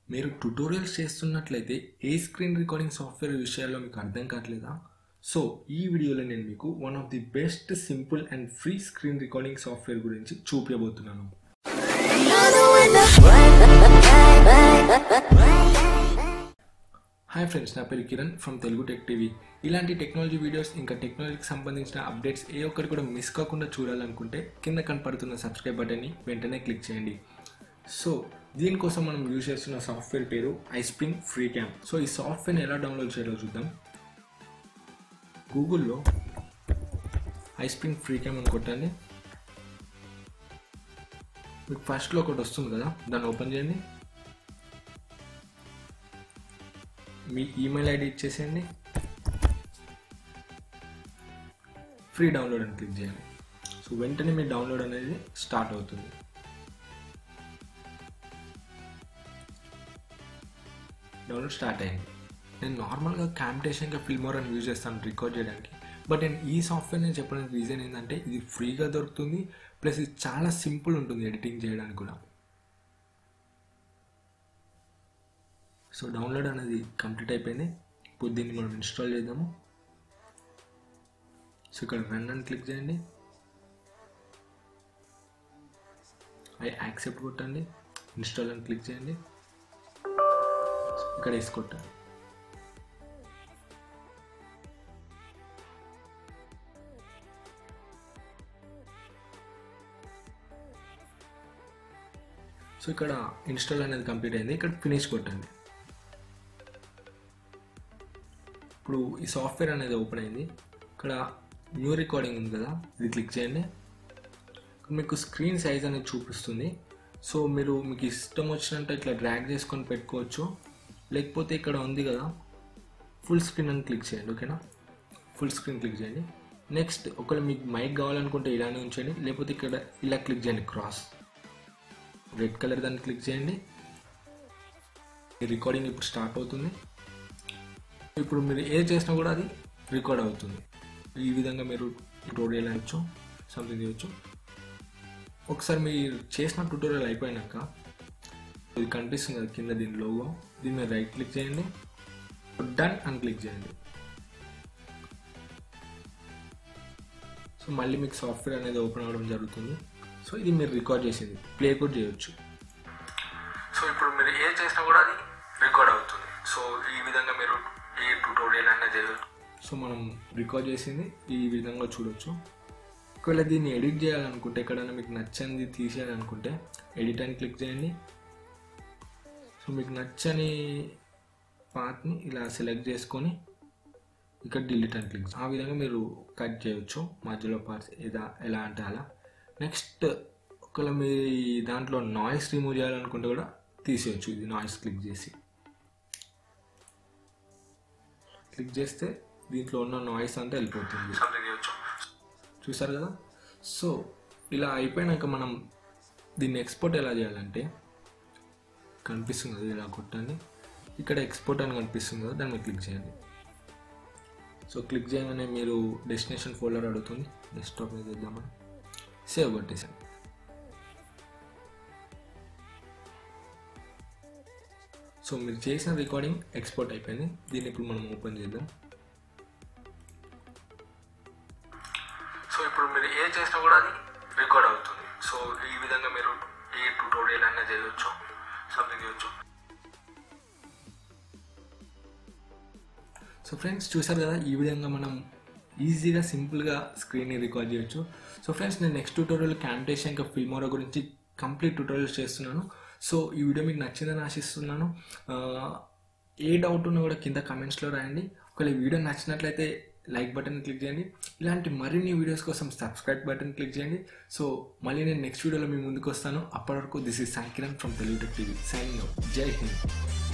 మీరు ట్యుటోరియల్స్ చేస్తున్నట్లయితే ఏ screen recording software విషయాల్లో మీకు అర్థం కావట్లేదా? సో ఈ వీడియోలో నేను మీకు one of the best simple and free screen recording software గురించి చూపించబోతున్నాను. హాయ్ ఫ్రెండ్స్, నా పేరు Kiran from Telugu tech TV. ఇలాంటి టెక్నాలజీ వీడియోస్ ఇంకా టెక్నాలజీకి సంబంధించిన అప్డేట్స్ ఏ ఒక్కటి కూడా మిస్ కాకుండా చూడాలనుకుంటే కింద కనపడుతున్న సబ్స్క్రైబ్ బటన్ని వెంటనే క్లిక్ చేయండి. సో దీనికోసం మనం యూజ్ చేస్తున్న సాఫ్ట్వేర్ పేరు iSpring freecam. సో ఈ సాఫ్ట్వేర్ని ఎలా డౌన్లోడ్ చేయాలో చూద్దాం. గూగుల్లో iSpring freecam అని కొట్టండి. మీకు ఫస్ట్లో ఒకటి వస్తుంది కదా, దాన్ని ఓపెన్ చేయండి. మీ ఈమెయిల్ ఐడి ఇచ్చేసేయండి. ఫ్రీ డౌన్లోడ్ అని క్లిక్ చేయండి. సో వెంటనే మీ డౌన్లోడ్ అనేది స్టార్ట్ అవుతుంది. డౌన్లోడ్ స్టార్ట్ అయింది. నేను నార్మల్గా క్యాన్సలేషన్ ఫిల్మోర్ అని యూజ్ చేస్తాను రికార్డ్ చేయడానికి. బట్ నేను ఈ సాఫ్ట్వేర్ నేను చెప్పడానికి రీజన్ ఏంటంటే ఇది ఫ్రీగా దొరుకుతుంది, ప్లస్ ఇది చాలా సింపుల్ ఉంటుంది ఎడిటింగ్ చేయడానికి కూడా. సో డౌన్లోడ్ అనేది కంప్లీట్ అయిపోయింది. ఇప్పుడు దీన్ని మనం ఇన్స్టాల్ చేద్దాము. సో ఇక్కడ రన్ అని క్లిక్ చేయండి. ఐ యాక్సెప్ట్ కొట్టండి. ఇన్స్టాల్ అని క్లిక్ చేయండి. ఇక్కడ వేసుకొట్టాలి. సో ఇక్కడ ఇన్స్టాల్ అనేది కంప్లీట్ అయింది. ఇక్కడ ఫినిష్ కొట్టండి. ఇప్పుడు ఈ సాఫ్ట్వేర్ అనేది ఓపెన్ అయింది. ఇక్కడ న్యూ రికార్డింగ్ ఉంది కదా, ఇది క్లిక్ చేయండి. మీకు స్క్రీన్ సైజ్ అనేది చూపిస్తుంది. సో మీకు ఇష్టం వచ్చినట్టు ఇట్లా డ్రాగ్ చేసుకొని పెట్టుకోవచ్చు. లేకపోతే ఇక్కడ ఉంది కదా ఫుల్ స్క్రీన్ అని క్లిక్ చేయండి. ఓకేనా, ఫుల్ స్క్రీన్ క్లిక్ చేయండి. నెక్స్ట్ ఒకవేళ మీకు మైక్ కావాలనుకుంటే ఇలానే ఉంచండి, లేకపోతే ఇక్కడ ఇలా క్లిక్ చేయండి. క్రాస్ రెడ్ కలర్ దాన్ని క్లిక్ చేయండి. ఈ రికార్డింగ్ ఇప్పుడు స్టార్ట్ అవుతుంది. ఇప్పుడు మీరు ఏ చేసినా కూడా అది రికార్డ్ అవుతుంది. ఈ విధంగా మీరు ట్యుటోరియల్ అనొచ్చు, సంథింగ్ చేయొచ్చు. ఒకసారి మీరు చేసిన ట్యుటోరియల్ అయిపోయినాక ఇది కనిపిస్తుంది కదా కింద దీని లోగో, దీని మీద రైట్ క్లిక్ చేయండి. డన్ అని క్లిక్ చేయండి. సో మళ్ళీ మీకు సాఫ్ట్వేర్ అనేది ఓపెన్ అవ్వడం జరుగుతుంది. సో ఇది మీరు రికార్డ్ చేసింది ప్లే కూడా చేయొచ్చు. సో ఇప్పుడు మీరు ఏ చేసినా కూడా అది రికార్డ్ అవుతుంది. సో ఈ విధంగా మీరు ఏ ట్యుటోరియల్ అయినా చేయొచ్చు. సో మనం రికార్డ్ చేసింది ఈ విధంగా చూడొచ్చు. ఒకవేళ దీన్ని ఎడిట్ చేయాలనుకుంటే, ఎక్కడైనా మీకు నచ్చనిది తీసేయాలనుకుంటే ఎడిట్ అని క్లిక్ చేయండి. సో మీకు నచ్చని పార్ట్ని ఇలా సెలెక్ట్ చేసుకొని ఇక్కడ డిలీట్ అని క్లిక్. ఆ విధంగా మీరు కట్ చేయొచ్చు మధ్యలో పార్ట్స్ ఎలా అంటే అలా. నెక్స్ట్ ఒకవేళ మీ దాంట్లో నాయిస్ రిమూవ్ చేయాలనుకుంటే కూడా తీసేయచ్చు. ఇది నాయిస్ క్లిక్ చేస్తే దీంట్లో ఉన్న నాయిస్ అంతా వెళ్ళిపోతుంది. చూసారు కదా. సో ఇలా అయిపోయినాక మనం దీన్ని ఎక్స్పోర్ట్ ఎలా చేయాలంటే కనిపిస్తుంది కదా, ఇలా కొట్టండి. ఇక్కడ ఎక్స్పోర్ట్ అని కనిపిస్తుంది కదా, దాన్ని క్లిక్ చేయండి. సో క్లిక్ చేయగానే మీరు డెస్టినేషన్ ఫోల్డర్ అడుగుతుంది. డెస్క్టాప్ మీద ఇద్దామని సేవ్ కొట్టేసాను. సో మీరు చేసిన రికార్డింగ్ ఎక్స్పోర్ట్ అయిపోయింది. దీన్ని ఇప్పుడు మనం ఓపెన్ చేద్దాం. సో ఇప్పుడు మీరు ఏ చేసినా కూడా అది రికార్డ్ అవుతుంది. సో ఈ విధంగా మీరు ఏ ట్యుటోరియల్ అయినా చేయొచ్చు, సంథింగ్ చేయొచ్చు. సో ఫ్రెండ్స్ చూసారు కదా, ఈ విధంగా మనం ఈజీగా సింపుల్గా స్క్రీన్ని రికార్డ్ చేయొచ్చు. సో ఫ్రెండ్స్ నేను నెక్స్ట్ ట్యూటోరియల్ క్యాన్సలేషన్ ఇంకా ఫిల్మోరా గురించి కంప్లీట్ ట్యూటోరియల్స్ చేస్తున్నాను. సో ఈ వీడియో మీకు నచ్చిందని ఆశిస్తున్నాను. ఏ డౌట్ ఉన్నా కూడా కింద కామెంట్స్లో రాయండి. ఒకవేళ ఈ వీడియో నచ్చినట్లయితే లైక్ బటన్ క్లిక్ చేయండి. ఇలాంటి మరిన్ని వీడియోస్ కోసం సబ్స్క్రైబ్ బటన్ క్లిక్ చేయండి. సో మళ్ళీ నేను నెక్స్ట్ వీడియోలో మీ ముందుకు వస్తాను. అప్పటి వరకు this is Kiran from Telugu tech TV signing out. Jai Hind.